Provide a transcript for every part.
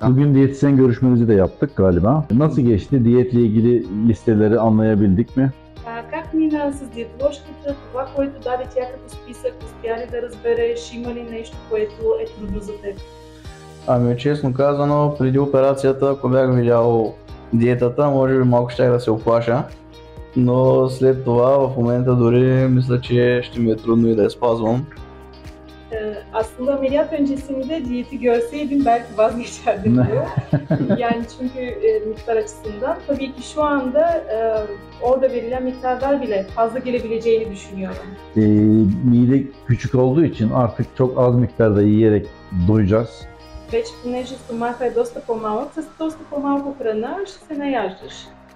Bugün diyetisyen görüşmemizi de yaptık galiba. Nasıl geçti? Diyetle ilgili listeleri anlayabildik mi? Как мина с диетоложката, това, което даде тя като списък, успя ли да разбереш, има ли нещо, което е трудно за теб? Ами честно казано, преди операцията, ако бях видял диетата, може би малко щях да се оплаша, но след това в момента dori мисля, че ще ми е трудно и да я spazvam. Aslında ameliyat öncesinde diyeti görseydim belki vazgeçerdim diyor. Yani çünkü miktar açısından. Tabii ki şu anda orada verilen miktarlar bile fazla gelebileceğini düşünüyorum. Mide küçük olduğu için artık çok az miktarda yiyerek doyacağız. Вече понеже стомаха е доста по-малък, с доста по-малко храна ще се наяждаш.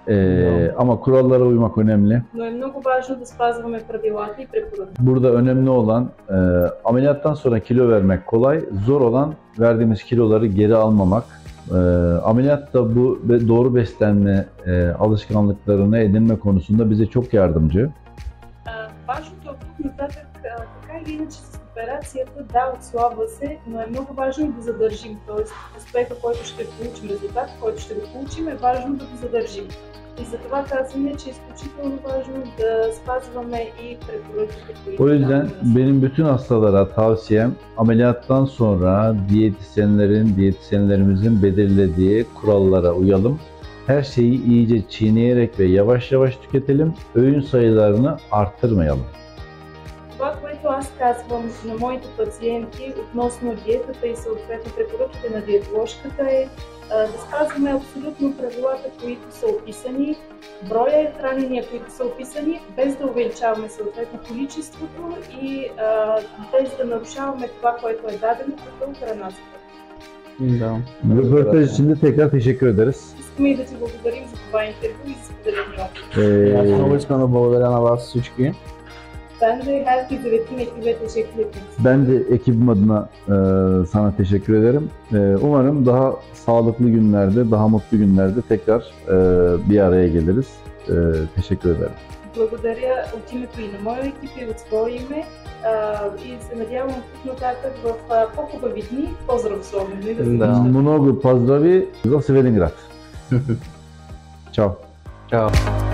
Ama kurallara uymak önemli. Но е много важно да спазваме правилата и препоръките. Burada önemli olan ameliyattan sonra kilo vermek kolay, zor olan verdiğimiz kiloları geri almamak. Ameliyatta bu doğru beslenme alışkanlıklarını edinme konusunda bize çok yardımcı. Важното от тук нататък, така или иначе с операцията, да, отслабва се, но е много важно да задържим. Тоест, успеха, който ще получим, резултат, който ще го получим, е важно да го задържим. И затова казваме, че е изключително важно да спазваме и препоръките, които O yüzden benim bütün hastalara tavsiyem ameliyattan sonra diyetisyenlerimizin belirlediği kurallara uyalım. Her şeyi iyice çiğneyerek ve yavaş yavaş tüketelim. Öğün sayılarını arttırmayalım. Това, което аз казвам на моите пациенти относно диетата и съответно препоръките на диетоложката е да спазваме абсолютно правилата, които са описани, броя хранения, които са описани, без да увеличаваме съответно количеството и без да нарушаваме това, което е дадено като храна. Да. Röportaj için de tekrar teşekkür ederiz. Искаме и да ти благодарим за това интервю и за споделения опит. Аз много искам да благодаря на вас всички. Ben de herkese ve tüm ekibe teşekkür ederim. Ben de ekibim adına sana teşekkür ederim. Umarım daha sağlıklı günlerde, daha mutlu günlerde tekrar bir araya geliriz. Teşekkür ederim. Благодаря от името и на моя екип и от своя име и се надявам тук нататък в по-хубави дни, по-здравословни да се виждаме. Много поздрави за Свиленград. Чао. Чао.